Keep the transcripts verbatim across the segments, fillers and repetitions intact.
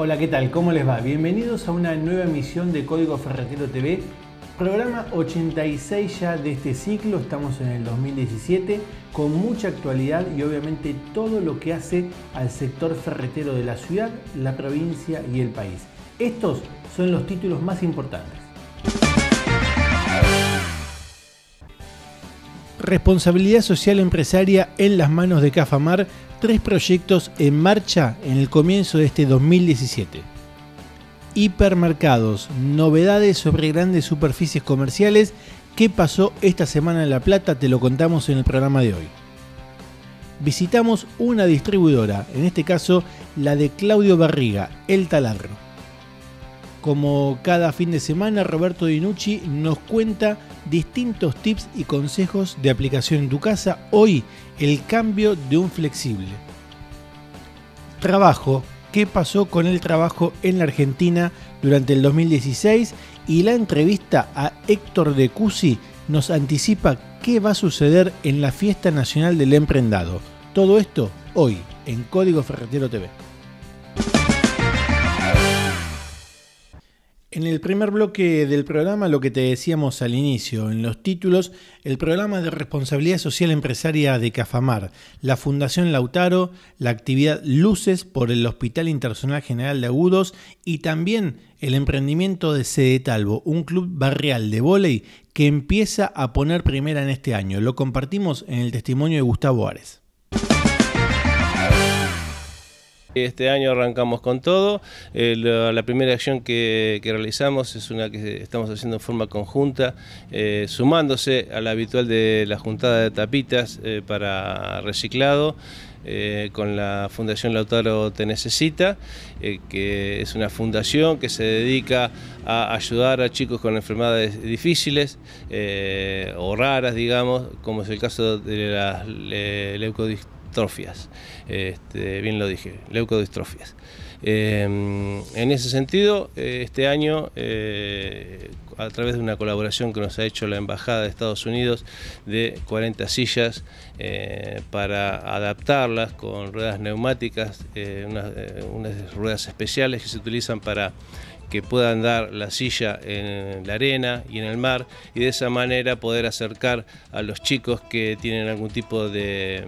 Hola, ¿qué tal? ¿Cómo les va? Bienvenidos a una nueva emisión de Código Ferretero T V, programa ochenta y seis ya de este ciclo. Estamos en el dos mil diecisiete con mucha actualidad y obviamente todo lo que hace al sector ferretero de la ciudad, la provincia y el país. Estos son los títulos más importantes. Responsabilidad social empresaria en las manos de Cafamar, tres proyectos en marcha en el comienzo de este dos mil diecisiete. Hipermercados, novedades sobre grandes superficies comerciales. ¿Qué pasó esta semana en La Plata? Te lo contamos en el programa de hoy. Visitamos una distribuidora, en este caso la de Claudio Barriga, El Taladro. Como cada fin de semana, Roberto Dinucci nos cuenta distintos tips y consejos de aplicación en tu casa. Hoy, el cambio de un flexible. Trabajo. ¿Qué pasó con el trabajo en la Argentina durante el dos mil dieciséis? Y la entrevista a Héctor de Cusi nos anticipa qué va a suceder en la Fiesta Nacional del Emprendado. Todo esto hoy en Código Ferretero T V. En el primer bloque del programa, lo que te decíamos al inicio, en los títulos, el programa de responsabilidad social empresaria de Cafamar, la Fundación Lautaro, la actividad Luces por el Hospital Internacional General de Agudos y también el emprendimiento de Sede Talbo, un club barrial de vóley que empieza a poner primera en este año. Lo compartimos en el testimonio de Gustavo Ares. Este año arrancamos con todo. Eh, la, la primera acción que, que realizamos es una que estamos haciendo en forma conjunta, eh, sumándose a la habitual de la juntada de tapitas eh, para reciclado, eh, con la Fundación Lautaro Te Necesita, eh, que es una fundación que se dedica a ayudar a chicos con enfermedades difíciles eh, o raras, digamos, como es el caso de las le, leucodistrofias. Este, bien lo dije, leucodistrofias. Eh, en ese sentido, este año, eh, a través de una colaboración que nos ha hecho la Embajada de Estados Unidos de cuarenta sillas eh, para adaptarlas con ruedas neumáticas, eh, unas, eh, unas ruedas especiales que se utilizan para que puedan dar la silla en la arena y en el mar, y de esa manera poder acercar a los chicos que tienen algún tipo de,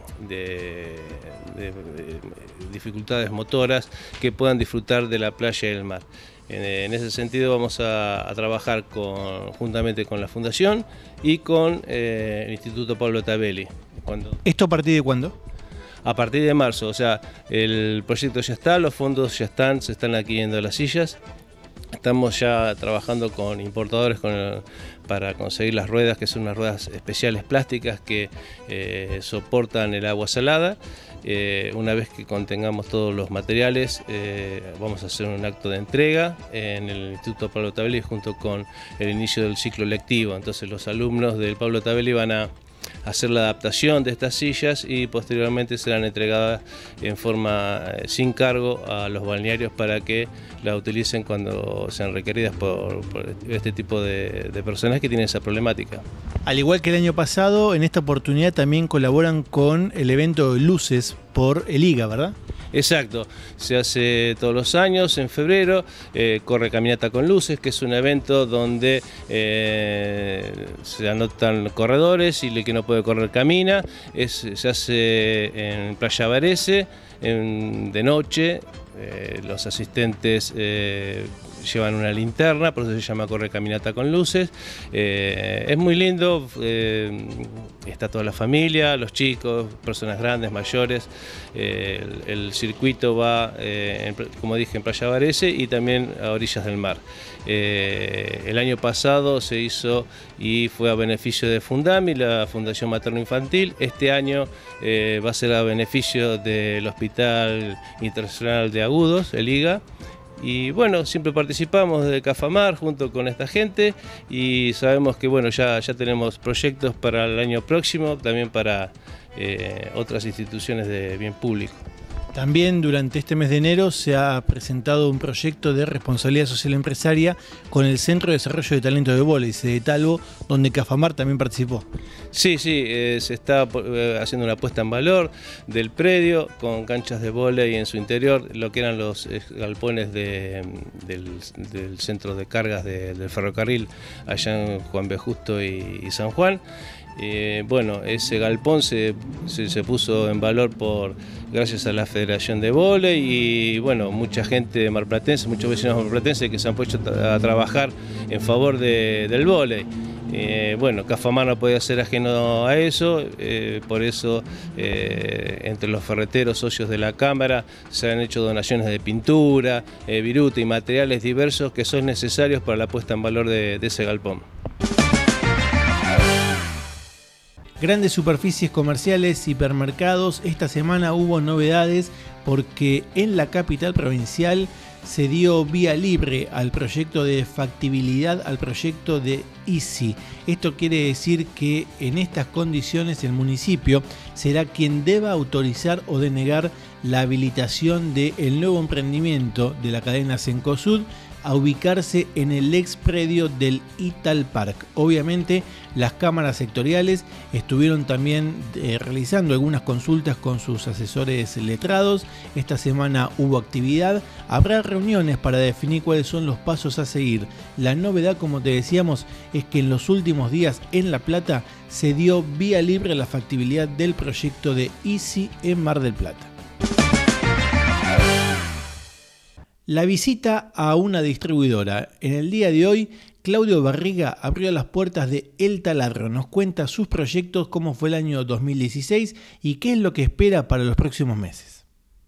de, de, de dificultades motoras, que puedan disfrutar de la playa y el mar. En, en ese sentido vamos a, a trabajar con, juntamente con la Fundación y con eh, el Instituto Pablo Tabelli. Cuando... ¿Esto a partir de cuándo? A partir de marzo, o sea, el proyecto ya está, los fondos ya están, se están adquiriendo las sillas. Estamos ya trabajando con importadores con el, para conseguir las ruedas, que son unas ruedas especiales plásticas que eh, soportan el agua salada. Eh, una vez que contengamos todos los materiales, eh, vamos a hacer un acto de entrega en el Instituto Pablo Tabelli junto con el inicio del ciclo lectivo. Entonces los alumnos del Pablo Tabelli van a hacer la adaptación de estas sillas y posteriormente serán entregadas en forma eh, sin cargo a los balnearios para que la utilicen cuando sean requeridas por, por este tipo de, de personas que tienen esa problemática. Al igual que el año pasado, en esta oportunidad también colaboran con el evento Luces por el I G A, ¿verdad? Exacto, se hace todos los años en febrero, eh, corre Caminata con Luces, que es un evento donde eh, se anotan corredores y el que no puede correr camina. Es, se hace en Playa Varese, en, de noche. Eh, los asistentes eh, llevan una linterna, por eso se llama Corre Caminata con Luces. Eh, es muy lindo, eh, está toda la familia, los chicos, personas grandes, mayores. Eh, el, el circuito va, eh, en, como dije, en Playa Varese y también a orillas del mar. Eh, el año pasado se hizo y fue a beneficio de Fundami, la Fundación Materno Infantil. Este año eh, va a ser a beneficio del Hospital Internacional de Agudos, el I G A. Y bueno, siempre participamos de Cafamar junto con esta gente y sabemos que bueno, ya, ya tenemos proyectos para el año próximo, también para eh, otras instituciones de bien público. También durante este mes de enero se ha presentado un proyecto de responsabilidad social empresaria con el Centro de Desarrollo de Talento de Vóley, de Talvo, donde Cafamar también participó. Sí, sí, eh, se está eh, haciendo una puesta en valor del predio con canchas de vóley en su interior, lo que eran los eh, galpones de, del, del centro de cargas de, del ferrocarril allá en Juan B. Justo y, y San Juan. Eh, bueno, ese galpón se, se, se puso en valor por gracias a la Federación de Vóley y bueno, mucha gente marplatense, muchos vecinos marplatenses que se han puesto a trabajar en favor de, del vóley. Eh, bueno, Cafamar no podía ser ajeno a eso, eh, por eso eh, entre los ferreteros socios de la Cámara se han hecho donaciones de pintura, eh, viruta y materiales diversos que son necesarios para la puesta en valor de, de ese galpón. Grandes superficies comerciales, hipermercados, esta semana hubo novedades porque en la capital provincial se dio vía libre al proyecto de factibilidad, al proyecto de Easy. Esto quiere decir que en estas condiciones el municipio será quien deba autorizar o denegar la habilitación del nuevo emprendimiento de la cadena Cencosud a ubicarse en el ex predio del Ital Park. Obviamente las cámaras sectoriales estuvieron también eh, realizando algunas consultas con sus asesores letrados. Esta semana hubo actividad, habrá reuniones para definir cuáles son los pasos a seguir. La novedad, como te decíamos, es que en los últimos días en La Plata se dio vía libre la factibilidad del proyecto de Easy en Mar del Plata. La visita a una distribuidora. En el día de hoy, Claudio Barriga abrió las puertas de El Taladro. Nos cuenta sus proyectos, cómo fue el año dos mil dieciséis y qué es lo que espera para los próximos meses.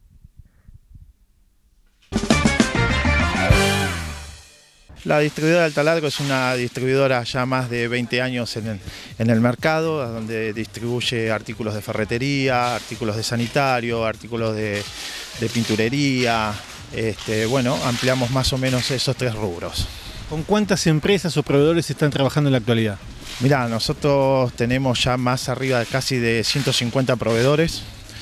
La distribuidora del Taladro es una distribuidora ya más de veinte años en el, en el mercado, donde distribuye artículos de ferretería, artículos de sanitario, artículos de, de pinturería. Este, bueno, ampliamos más o menos esos tres rubros. ¿Con cuántas empresas o proveedores están trabajando en la actualidad? Mirá, nosotros tenemos ya más arriba de casi de ciento cincuenta proveedores,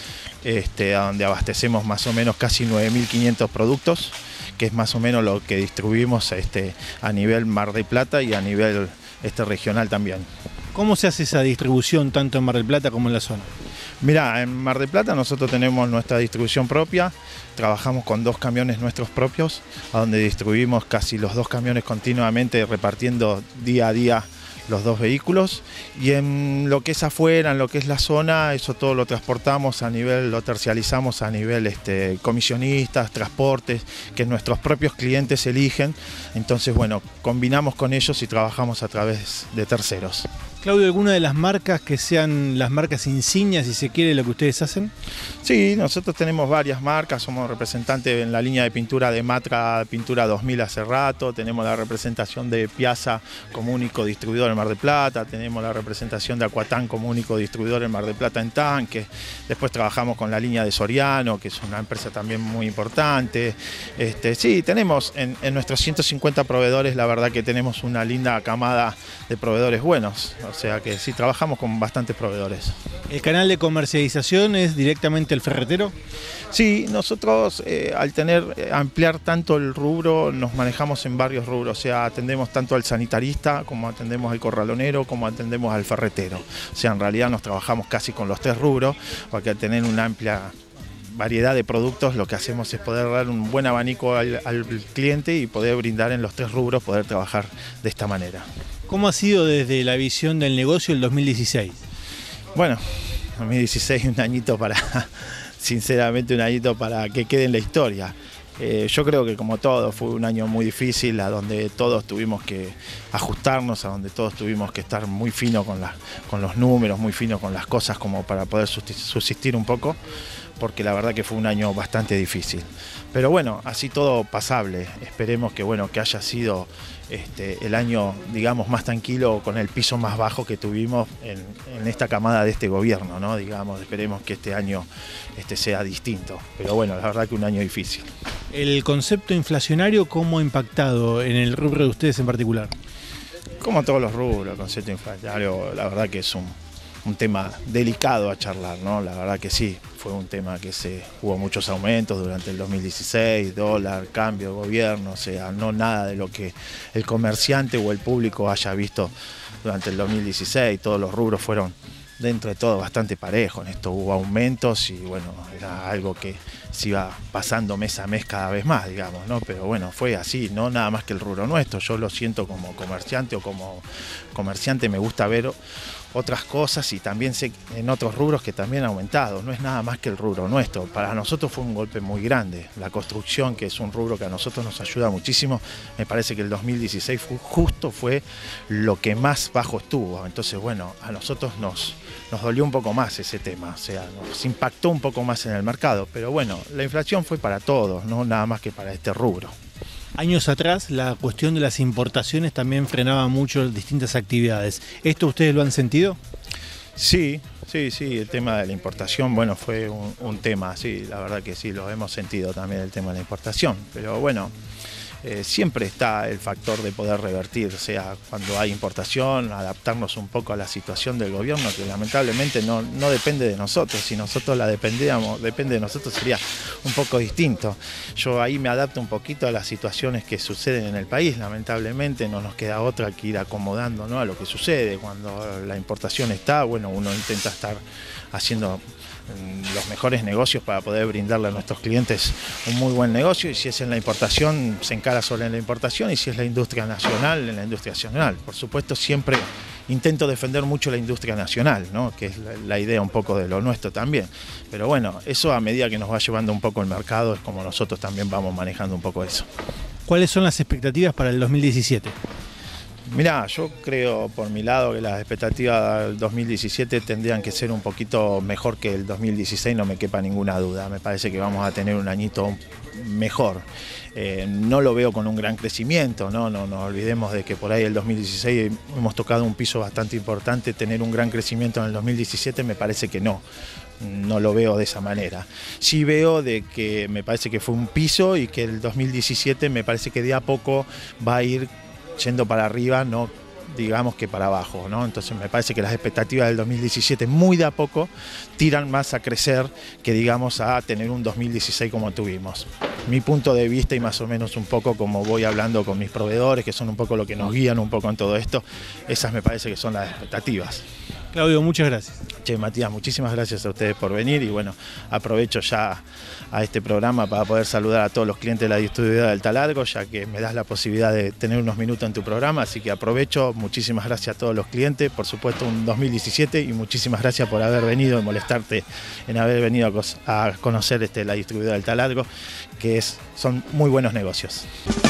este, donde abastecemos más o menos casi nueve mil quinientos productos, que es más o menos lo que distribuimos este, a nivel Mar del Plata y a nivel este, regional también. ¿Cómo se hace esa distribución tanto en Mar del Plata como en la zona? Mirá, en Mar del Plata nosotros tenemos nuestra distribución propia, trabajamos con dos camiones nuestros propios, a donde distribuimos casi los dos camiones continuamente repartiendo día a día los dos vehículos, y en lo que es afuera, en lo que es la zona, eso todo lo transportamos a nivel, lo tercializamos a nivel este, comisionistas, transportes, que nuestros propios clientes eligen. Entonces, bueno, combinamos con ellos y trabajamos a través de terceros. Claudio, ¿alguna de las marcas que sean las marcas insignias, si se quiere, lo que ustedes hacen? Sí, nosotros tenemos varias marcas, somos representantes en la línea de pintura de Matra, Pintura dos mil hace rato, tenemos la representación de Piazza como único distribuidor en Mar del Plata, tenemos la representación de Aquatán como único distribuidor en Mar del Plata en tanque, después trabajamos con la línea de Soriano, que es una empresa también muy importante. Este, sí, tenemos en, en nuestros ciento cincuenta proveedores, la verdad que tenemos una linda camada de proveedores buenos. O sea que sí, trabajamos con bastantes proveedores. ¿El canal de comercialización es directamente el ferretero? Sí, nosotros eh, al tener, eh, ampliar tanto el rubro, nos manejamos en varios rubros. O sea, atendemos tanto al sanitarista, como atendemos al corralonero, como atendemos al ferretero. O sea, en realidad nos trabajamos casi con los tres rubros, porque al tener una amplia variedad de productos, lo que hacemos es poder dar un buen abanico al, al cliente y poder brindar en los tres rubros, poder trabajar de esta manera. ¿Cómo ha sido desde la visión del negocio el dos mil dieciséis? Bueno, dos mil dieciséis un añito para, sinceramente un añito para que quede en la historia. Eh, yo creo que como todo fue un año muy difícil, a donde todos tuvimos que ajustarnos, a donde todos tuvimos que estar muy fino con, la, con los números, muy fino con las cosas como para poder subsistir un poco, porque la verdad que fue un año bastante difícil. Pero bueno, así todo pasable. Esperemos que, bueno, que haya sido este, el año, digamos, más tranquilo, con el piso más bajo que tuvimos en, en esta camada de este gobierno, ¿no? Digamos, esperemos que este año este, sea distinto. Pero bueno, la verdad que un año difícil. ¿El concepto inflacionario cómo ha impactado en el rubro de ustedes en particular? Como todos los rubros, el concepto inflacionario, la verdad que es un... un tema delicado a charlar, ¿no? La verdad que sí, fue un tema que se hubo muchos aumentos durante el dos mil dieciséis, dólar, cambio, gobierno, o sea, no nada de lo que el comerciante o el público haya visto durante el dos mil dieciséis, todos los rubros fueron dentro de todo bastante parejo. En esto hubo aumentos y bueno, era algo que se iba pasando mes a mes cada vez más, digamos, ¿no? Pero bueno, fue así, no nada más que el rubro nuestro. Yo lo siento como comerciante o como comerciante, me gusta ver otras cosas y también sé en otros rubros que también ha aumentado. No es nada más que el rubro nuestro. Para nosotros fue un golpe muy grande. La construcción, que es un rubro que a nosotros nos ayuda muchísimo, me parece que el dos mil dieciséis fue, justo fue lo que más bajo estuvo. Entonces, bueno, a nosotros nos, nos dolió un poco más ese tema. O sea, nos impactó un poco más en el mercado. Pero bueno, la inflación fue para todos, no nada más que para este rubro. Años atrás, la cuestión de las importaciones también frenaba mucho distintas actividades. ¿Esto ustedes lo han sentido? Sí, sí, sí, el tema de la importación, bueno, fue un, un tema, sí, la verdad que sí, lo hemos sentido también el tema de la importación, pero bueno, eh, siempre está el factor de poder revertir, o sea, cuando hay importación, adaptarnos un poco a la situación del gobierno, que lamentablemente no, no depende de nosotros. Si nosotros la dependíamos, depende de nosotros, sería un poco distinto. Yo ahí me adapto un poquito a las situaciones que suceden en el país, lamentablemente no nos queda otra que ir acomodando, ¿no?, a lo que sucede. Cuando la importación está, bueno, uno intenta estar haciendo los mejores negocios para poder brindarle a nuestros clientes un muy buen negocio, y si es en la importación, se encara solo en la importación, y si es la industria nacional, en la industria nacional. Por supuesto, siempre intento defender mucho la industria nacional, ¿no?, que es la, la idea un poco de lo nuestro también. Pero bueno, eso a medida que nos va llevando un poco el mercado, es como nosotros también vamos manejando un poco eso. ¿Cuáles son las expectativas para el dos mil diecisiete? Mirá, yo creo por mi lado que las expectativas del dos mil diecisiete tendrían que ser un poquito mejor que el dos mil dieciséis, no me quepa ninguna duda. Me parece que vamos a tener un añito mejor. Eh, no lo veo con un gran crecimiento, ¿no? No nos olvidemos de que por ahí el dos mil dieciséis hemos tocado un piso bastante importante. Tener un gran crecimiento en el dos mil diecisiete me parece que no. No lo veo de esa manera. Sí veo de que me parece que fue un piso y que el dos mil diecisiete me parece que de a poco va a ir yendo para arriba, no digamos que para abajo, ¿no? Entonces me parece que las expectativas del dos mil diecisiete muy de a poco tiran más a crecer que digamos a tener un dos mil dieciséis como tuvimos. Mi punto de vista y más o menos un poco como voy hablando con mis proveedores, que son un poco lo que nos guían un poco en todo esto, esas me parece que son las expectativas. Claudio, muchas gracias. Che, Matías, muchísimas gracias a ustedes por venir y bueno, aprovecho ya a este programa para poder saludar a todos los clientes de la distribuidora del Taladro, ya que me das la posibilidad de tener unos minutos en tu programa, así que aprovecho. Muchísimas gracias a todos los clientes, por supuesto un dos mil diecisiete, y muchísimas gracias por haber venido y molestarte en haber venido a, a conocer este, la distribuidora del Taladro, que es, son muy buenos negocios.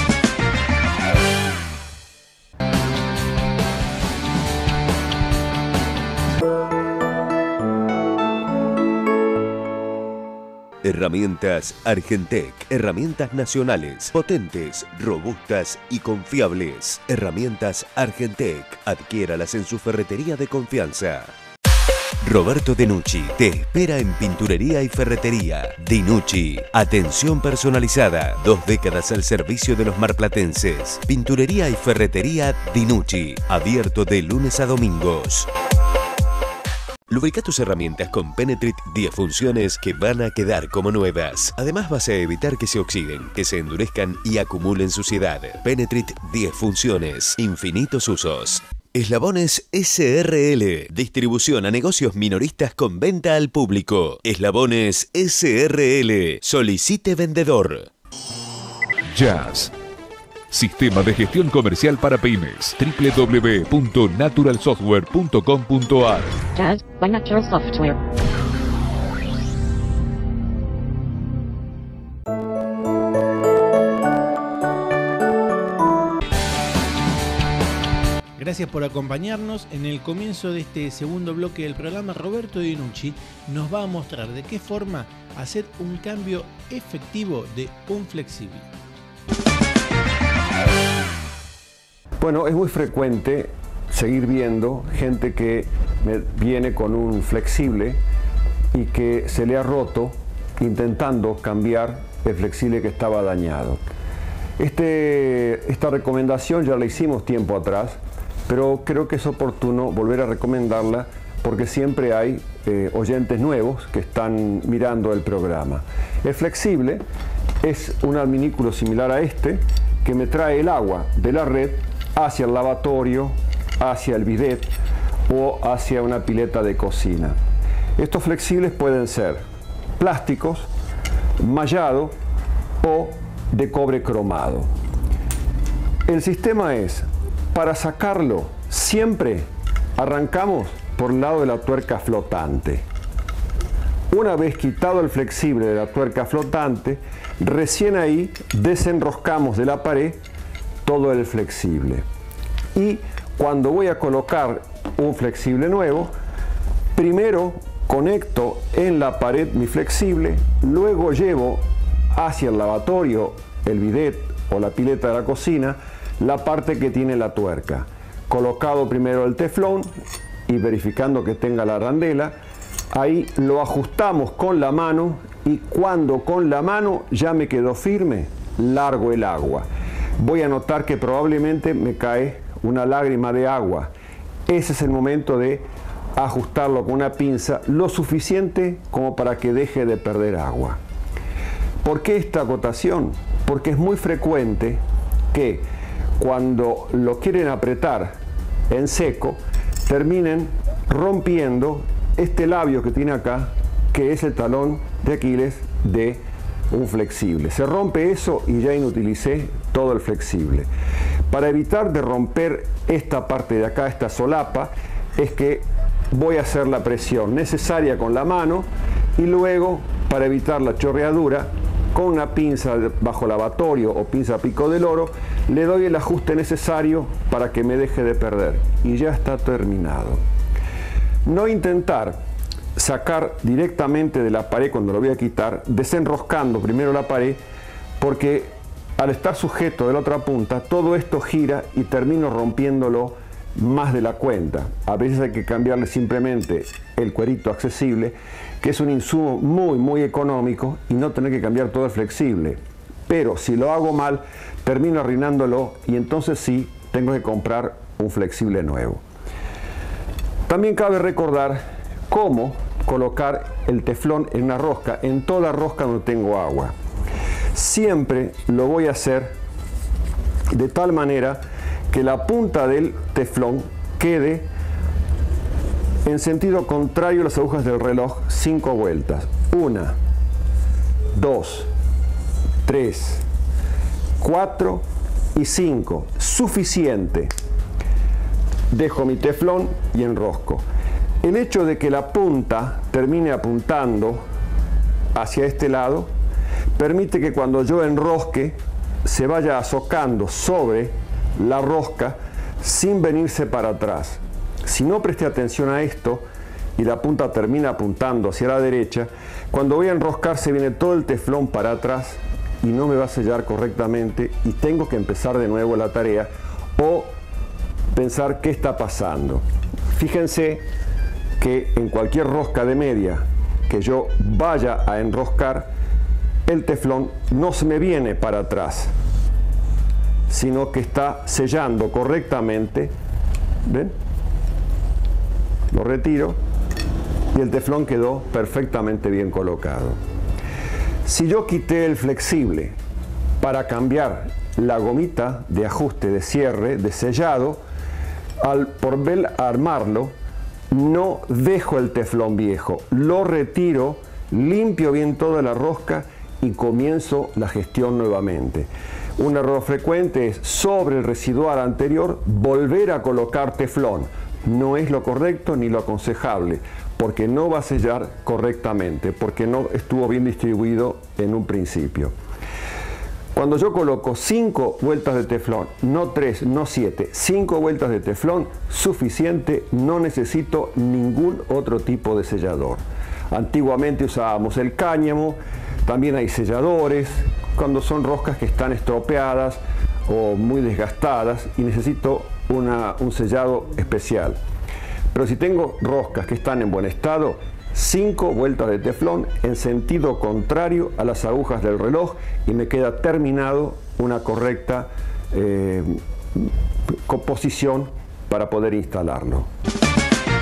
Herramientas Argentec, herramientas nacionales, potentes, robustas y confiables. Herramientas Argentec, adquiéralas en su ferretería de confianza. Roberto Dinucci te espera en pinturería y ferretería. Dinucci, atención personalizada, dos décadas al servicio de los marplatenses. Pinturería y ferretería Dinucci, abierto de lunes a domingos. Lubrica tus herramientas con Penetrit diez funciones que van a quedar como nuevas. Además vas a evitar que se oxiden, que se endurezcan y acumulen suciedad. Penetrit diez funciones, infinitos usos. Eslabones S R L, distribución a negocios minoristas con venta al público. Eslabones S R L, solicite vendedor. Jazz, sistema de gestión comercial para pymes. doble u doble u doble u punto natural software punto com punto a r. Jazz by Natural Software. Gracias por acompañarnos. En el comienzo de este segundo bloque del programa, Roberto Dinucci nos va a mostrar de qué forma hacer un cambio efectivo de un flexible. Bueno, es muy frecuente seguir viendo gente que viene con un flexible y que se le ha roto intentando cambiar el flexible que estaba dañado. Este, esta recomendación ya la hicimos tiempo atrás, pero creo que es oportuno volver a recomendarla porque siempre hay eh, oyentes nuevos que están mirando el programa. El flexible es un adminículo similar a este que me trae el agua de la red hacia el lavatorio, hacia el bidet o hacia una pileta de cocina. Estos flexibles pueden ser plásticos, mallado o de cobre cromado. El sistema es, para sacarlo, siempre arrancamos por el lado de la tuerca flotante. Una vez quitado el flexible de la tuerca flotante, recién ahí desenroscamos de la pared todo el flexible. Y cuando voy a colocar un flexible nuevo, primero conecto en la pared mi flexible, luego llevo hacia el lavatorio, el bidet o la pileta de la cocina, la parte que tiene la tuerca. Colocado primero el teflón y verificando que tenga la arandela, ahí lo ajustamos con la mano y cuando con la mano ya me quedó firme, largo el agua. Voy a notar que probablemente me cae una lágrima de agua. Ese es el momento de ajustarlo con una pinza lo suficiente como para que deje de perder agua. ¿Por qué esta acotación? Porque es muy frecuente que cuando lo quieren apretar en seco, terminen rompiendo este labio que tiene acá, que es el talón de Aquiles de un flexible. Se rompe eso y ya inutilicé todo el flexible. Para evitar de romper esta parte de acá, esta solapa, es que voy a hacer la presión necesaria con la mano y luego, para evitar la chorreadura, con una pinza bajo lavatorio o pinza pico del oro, le doy el ajuste necesario para que me deje de perder. Y ya está terminado. No intentar sacar directamente de la pared cuando lo voy a quitar, desenroscando primero la pared, porque al estar sujeto de la otra punta, todo esto gira y termino rompiéndolo más de la cuenta. A veces hay que cambiarle simplemente el cuerito accesible, que es un insumo muy muy económico, y no tener que cambiar todo el flexible. Pero si lo hago mal, termino arruinándolo y entonces sí tengo que comprar un flexible nuevo. También cabe recordar cómo colocar el teflón en una rosca, en toda rosca donde tengo agua. Siempre lo voy a hacer de tal manera que la punta del teflón quede en sentido contrario a las agujas del reloj, cinco vueltas. Una, dos, tres, cuatro y cinco. Suficiente. Dejo mi teflón y enrosco. El hecho de que la punta termine apuntando hacia este lado permite que cuando yo enrosque se vaya azocando sobre la rosca sin venirse para atrás. Si no presté atención a esto y la punta termina apuntando hacia la derecha, cuando voy a enroscar se viene todo el teflón para atrás y no me va a sellar correctamente y tengo que empezar de nuevo la tarea o pensar qué está pasando. Fíjense que en cualquier rosca de media que yo vaya a enroscar, el teflón no se me viene para atrás, sino que está sellando correctamente. ¿Ven? Lo retiro y el teflón quedó perfectamente bien colocado. Si yo quité el flexible para cambiar la gomita de ajuste, de cierre, de sellado, al por ver armarlo, no dejo el teflón viejo, lo retiro, limpio bien toda la rosca y comienzo la gestión nuevamente. Un error frecuente es sobre el residual anterior volver a colocar teflón. No es lo correcto ni lo aconsejable, porque no va a sellar correctamente, porque no estuvo bien distribuido en un principio. Cuando yo coloco cinco vueltas de teflón, no tres, no siete, cinco vueltas de teflón, suficiente, no necesito ningún otro tipo de sellador. Antiguamente usábamos el cáñamo, también hay selladores, cuando son roscas que están estropeadas o muy desgastadas y necesito una, un sellado especial. Pero si tengo roscas que están en buen estado, cinco vueltas de teflón en sentido contrario a las agujas del reloj y me queda terminado una correcta eh, composición para poder instalarlo.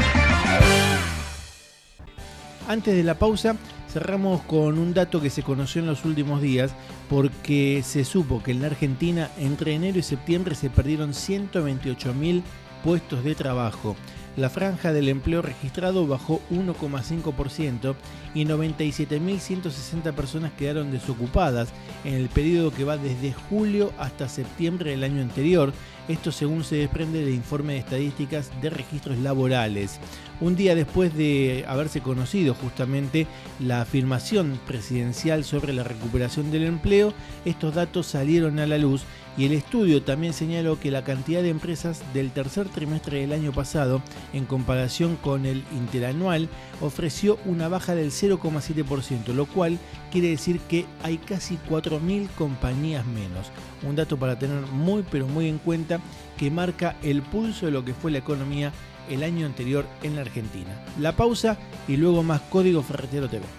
Antes de la pausa, cerramos con un dato que se conoció en los últimos días, porque se supo que en la Argentina entre enero y septiembre se perdieron ciento veintiocho mil puestos de trabajo. La franja del empleo registrado bajó uno coma cinco por ciento y noventa y siete mil ciento sesenta personas quedaron desocupadas en el periodo que va desde julio hasta septiembre del año anterior. Esto según se desprende del informe de estadísticas de registros laborales. Un día después de haberse conocido justamente la afirmación presidencial sobre la recuperación del empleo, estos datos salieron a la luz y el estudio también señaló que la cantidad de empresas del tercer trimestre del año pasado, en comparación con el interanual, ofreció una baja del cero coma siete por ciento, lo cual quiere decir que hay casi cuatro mil compañías menos. Un dato para tener muy pero muy en cuenta, que marca el pulso de lo que fue la economía el año anterior en la Argentina. La pausa y luego más Código Ferretero T V.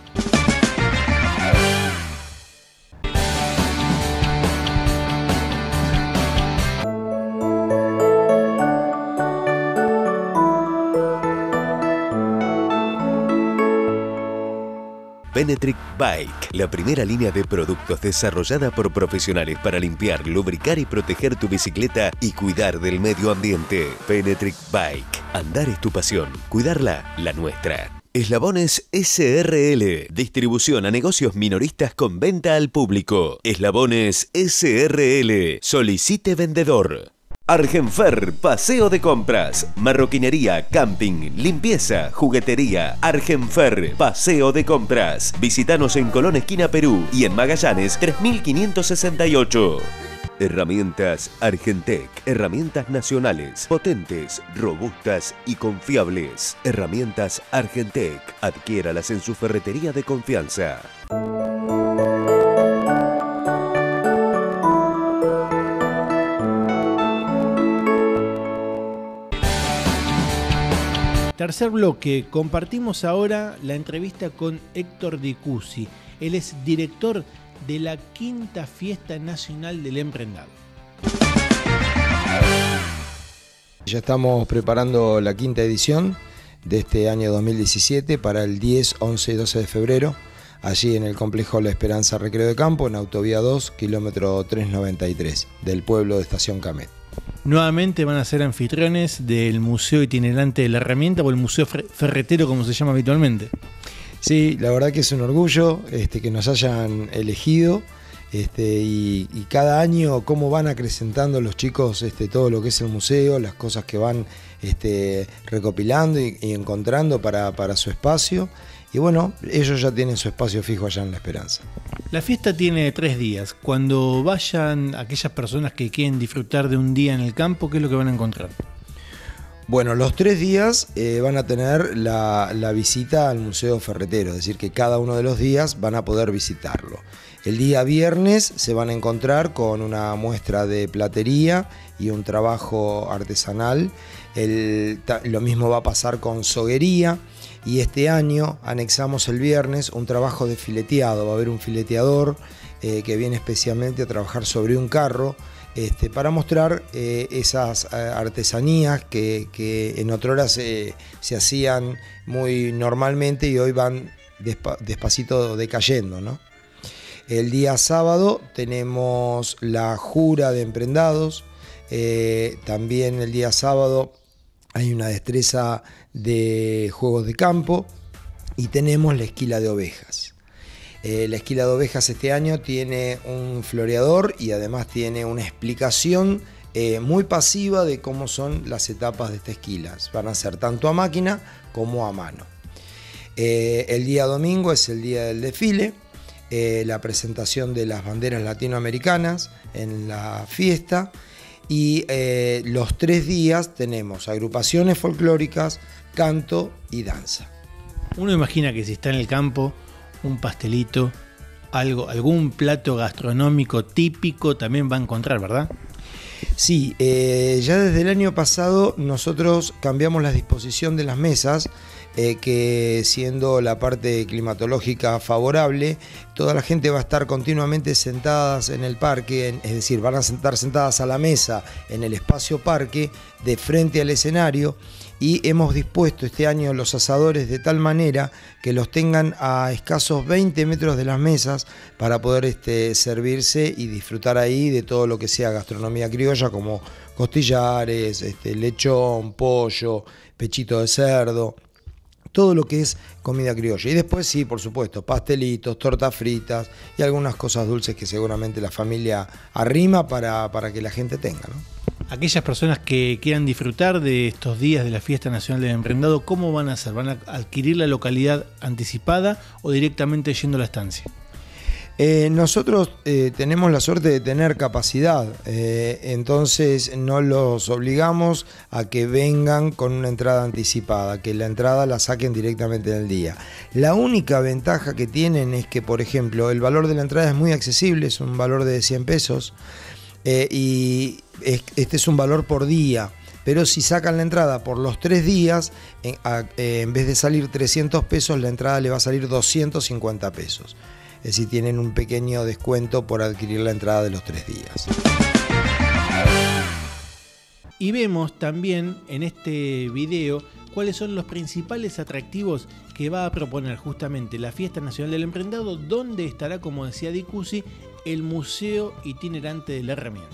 Penetric Bike, la primera línea de productos desarrollada por profesionales para limpiar, lubricar y proteger tu bicicleta y cuidar del medio ambiente. Penetric Bike, andar es tu pasión, cuidarla la nuestra. Eslabones S R L, distribución a negocios minoristas con venta al público. Eslabones S R L, solicite vendedor. Argenfer, paseo de compras, marroquinería, camping, limpieza, juguetería. Argenfer, paseo de compras. Visítanos en Colón, esquina Perú, y en Magallanes tres mil quinientos sesenta y ocho. Herramientas Argentec, herramientas nacionales, potentes, robustas y confiables. Herramientas Argentec, adquiéralas en su ferretería de confianza. Tercer bloque, compartimos ahora la entrevista con Héctor Di Cusi. Él es director de la Quinta Fiesta Nacional del Emprendado. Ya estamos preparando la quinta edición de este año dos mil diecisiete para el diez, once y doce de febrero, allí en el complejo La Esperanza Recreo de Campo, en Autovía dos, kilómetro trescientos noventa y tres, del pueblo de Estación Camet. Nuevamente van a ser anfitriones del Museo Itinerante de la Herramienta, o el Museo Ferretero, como se llama habitualmente. Sí, la verdad que es un orgullo este, que nos hayan elegido, este, y, y cada año cómo van acrecentando los chicos este, todo lo que es el museo, las cosas que van este, recopilando y, y encontrando para, para su espacio. Y bueno, ellos ya tienen su espacio fijo allá en La Esperanza. La fiesta tiene tres días. Cuando vayan aquellas personas que quieren disfrutar de un día en el campo, ¿qué es lo que van a encontrar? Bueno, los tres días eh, van a tener la, la visita al Museo Ferretero, es decir, que cada uno de los días van a poder visitarlo. El día viernes se van a encontrar con una muestra de platería y un trabajo artesanal. El, lo mismo va a pasar con soguería. Y este año anexamos el viernes un trabajo de fileteado. Va a haber un fileteador eh, que viene especialmente a trabajar sobre un carro este, para mostrar eh, esas eh, artesanías que, que en otrora se, se hacían muy normalmente y hoy van despa, despacito decayendo, ¿no? El día sábado tenemos la jura de emprendados. Eh, también el día sábado hay una destreza de juegos de campo y tenemos la esquila de ovejas. Eh, la esquila de ovejas este año tiene un floreador y además tiene una explicación eh, muy pasiva de cómo son las etapas de esta esquila. Van a ser tanto a máquina como a mano. Eh, el día domingo es el día del desfile, eh, la presentación de las banderas latinoamericanas en la fiesta. Y eh, los tres días tenemos agrupaciones folclóricas, canto y danza. Uno imagina que si está en el campo, un pastelito, algo, algún plato gastronómico típico también va a encontrar, ¿verdad? Sí, eh, ya desde el año pasado nosotros cambiamos la disposición de las mesas eh, que siendo la parte climatológica favorable, toda la gente va a estar continuamente sentadas en el parque, es decir, van a estar sentadas a la mesa en el espacio parque, de frente al escenario, y hemos dispuesto este año los asadores de tal manera que los tengan a escasos veinte metros de las mesas para poder este, servirse y disfrutar ahí de todo lo que sea gastronomía criolla, como costillares, este, lechón, pollo, pechito de cerdo, todo lo que es comida criolla. Y después sí, por supuesto, pastelitos, tortas fritas y algunas cosas dulces que seguramente la familia arrima para, para que la gente tenga, ¿no? Aquellas personas que quieran disfrutar de estos días de la Fiesta Nacional del Emprendedor, ¿cómo van a hacer? ¿Van a adquirir la localidad anticipada o directamente yendo a la estancia? Eh, nosotros eh, tenemos la suerte de tener capacidad, eh, entonces no los obligamos a que vengan con una entrada anticipada, que la entrada la saquen directamente en el día. La única ventaja que tienen es que, por ejemplo, el valor de la entrada es muy accesible, es un valor de cien pesos, eh, y este es un valor por día. Pero si sacan la entrada por los tres días, en, a, eh, en vez de salir trescientos pesos, la entrada le va a salir doscientos cincuenta pesos. Es decir, tienen un pequeño descuento por adquirir la entrada de los tres días. Y vemos también en este video cuáles son los principales atractivos que va a proponer justamente la Fiesta Nacional del Emprendedor, donde estará, como decía Di Cusi, el Museo Itinerante de la Herramienta.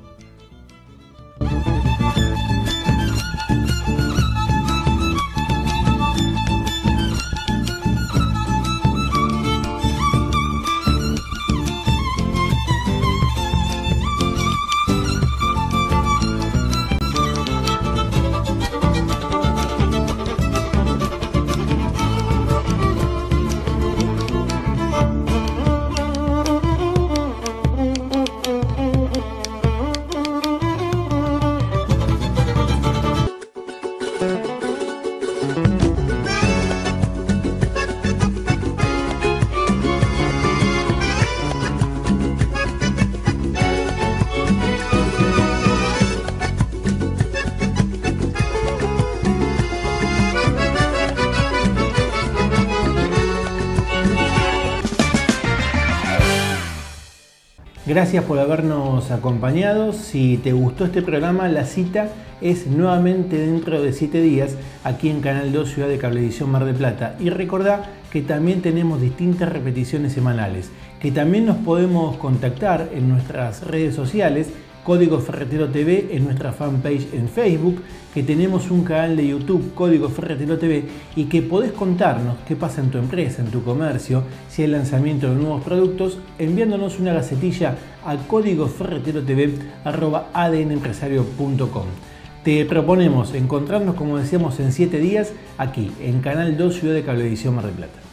Gracias por habernos acompañado. Si te gustó este programa, la cita es nuevamente dentro de siete días aquí en Canal dos Ciudad de Cablevisión Mar del Plata. Y recordá que también tenemos distintas repeticiones semanales, que también nos podemos contactar en nuestras redes sociales, Código Ferretero T V en nuestra fanpage en Facebook, que tenemos un canal de YouTube, Código Ferretero T V, y que podés contarnos qué pasa en tu empresa, en tu comercio, si hay lanzamiento de nuevos productos, enviándonos una gacetilla a código ferretero t v arroba a d n empresario punto com. Te proponemos encontrarnos, como decíamos, en siete días aquí en Canal dos Ciudad de Cablevisión Mar del Plata.